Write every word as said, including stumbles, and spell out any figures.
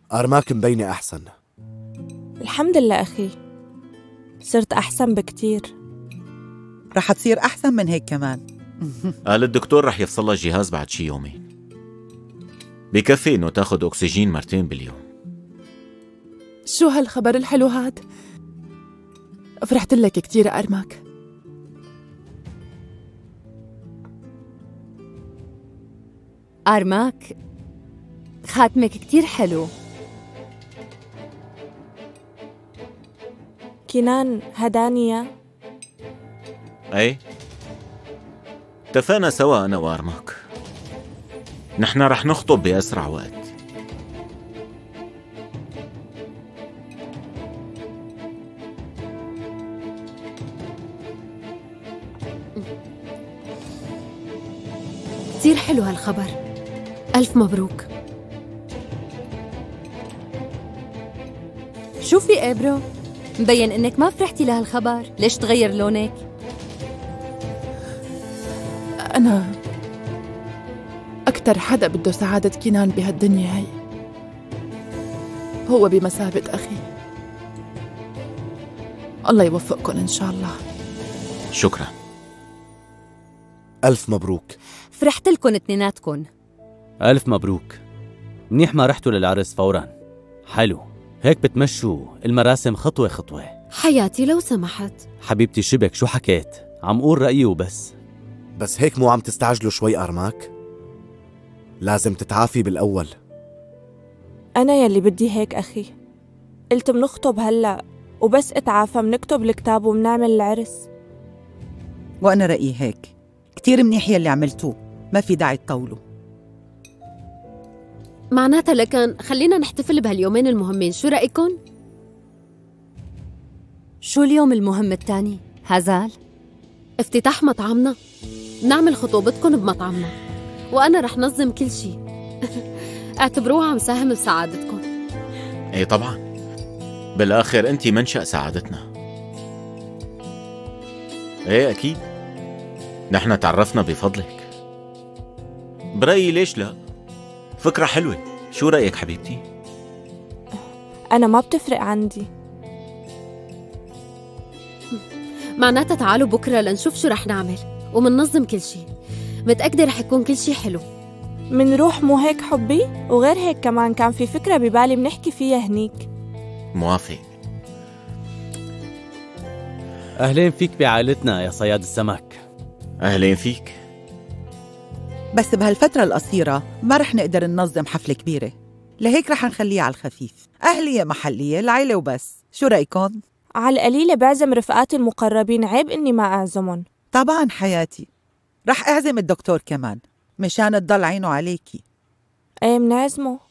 أرماك مبينة أحسن. الحمد لله أخي، صرت أحسن بكتير. رح تصير أحسن من هيك كمان. قال الدكتور رح يفصلها الجهاز بعد شي يومين، بكفي إنه تاخد أكسجين مرتين باليوم. شو هالخبر الحلو هاد؟ فرحت لك كتير أرماك. أرماك خاتمك كتير حلو. كنان هدانية. أي اتفقنا سوا أنا وأرماك، نحن رح نخطب بأسرع وقت. كتير حلو هالخبر، ألف مبروك. شو في إبرو؟ مبين إنك ما فرحتي لهالخبر، ليش تغير لونك؟ أنا أكتر حدا بده سعادة كنان بهالدنيا هي هو بمثابة أخي. الله يوفقكم إن شاء الله. شكرا. ألف مبروك. فرحت لكم اتنيناتكم. ألف مبروك. منيح ما رحتوا للعرس فوراً. حلو، هيك بتمشوا المراسم خطوة خطوة. حياتي لو سمحت. حبيبتي شبك شو حكيت؟ عم قول رأيي وبس. بس هيك مو عم تستعجلوا شوي أرماك؟ لازم تتعافي بالأول. أنا يلي بدي هيك أخي، قلت منخطب هلأ وبس اتعافى منكتب الكتاب ومنعمل العرس. وأنا رأيي هيك، كتير منيح يلي عملتوه، ما في داعي تطولوا. معناتها لكن خلينا نحتفل بهاليومين المهمين، شو رأيكم؟ شو اليوم المهم التاني؟ هزال؟ افتتاح مطعمنا، نعمل خطوبتكم بمطعمنا، وأنا رح نظم كل شي. اعتبروها عم ساهم بسعادتكم. ايه طبعا، بالآخر انتي منشأ سعادتنا. ايه أكيد، نحن تعرفنا بفضلك. برأيي ليش لا؟ فكرة حلوة، شو رأيك حبيبتي؟ أنا ما بتفرق عندي. معناتها تعالوا بكرة لنشوف شو رح نعمل ومننظم كل شي، متأكدة رح يكون كل شي حلو. منروح مو هيك حبي؟ وغير هيك كمان كان في فكرة ببالي بنحكي فيها هنيك. موافق. أهلين فيك بعائلتنا يا صياد السمك. أهلين فيك. بس بهالفترة القصيرة ما رح نقدر ننظم حفلة كبيرة، لهيك رح نخليها على الخفيف، أهلية محلية العيلة وبس. شو رأيكم؟ على القليلة بعزم رفقاتي المقربين، عيب إني ما أعزمهم. طبعاً حياتي، رح أعزم الدكتور كمان مشان تضل عينه عليكي. ايه منعزمه.